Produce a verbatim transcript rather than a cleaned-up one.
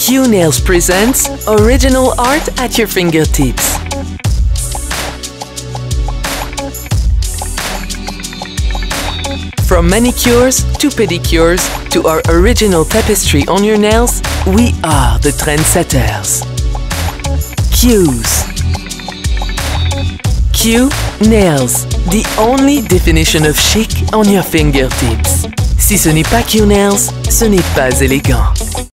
QNails presents original art at your fingertips. From manicures to pedicures to our original tapestry on your nails, we are the trendsetters. Q's. QNails, the only definition of chic on your fingertips. Si ce n'est pas QNails, ce n'est pas élégant.